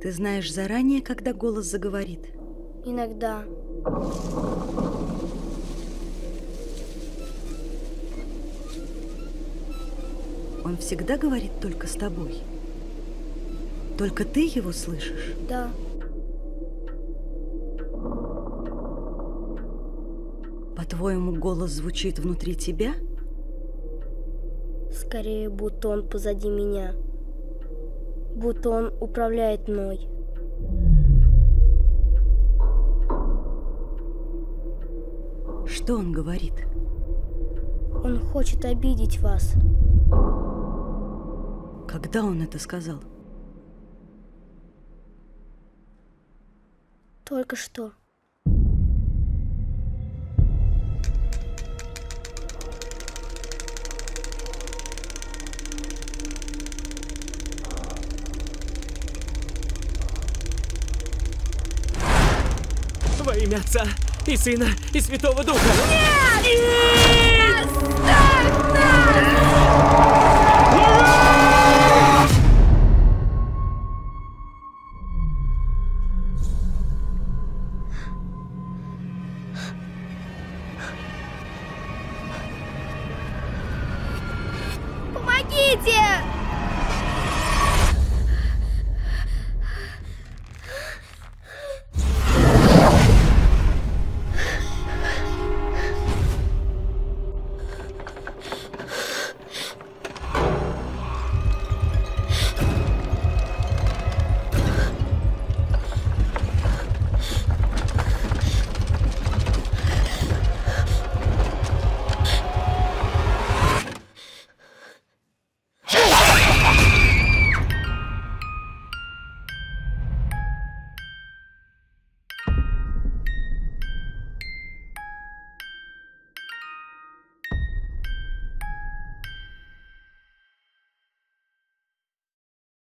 Ты знаешь заранее, когда голос заговорит? Иногда. Он всегда говорит только с тобой? Только ты его слышишь? Да. По-твоему, голос звучит внутри тебя? Скорее, будто он позади меня. Будто он управляет мной. Что он говорит? Он хочет обидеть вас. Когда он это сказал? Только что. Во имя Отца и Сына и Святого Духа! Нет! Оставь нас! Помогите!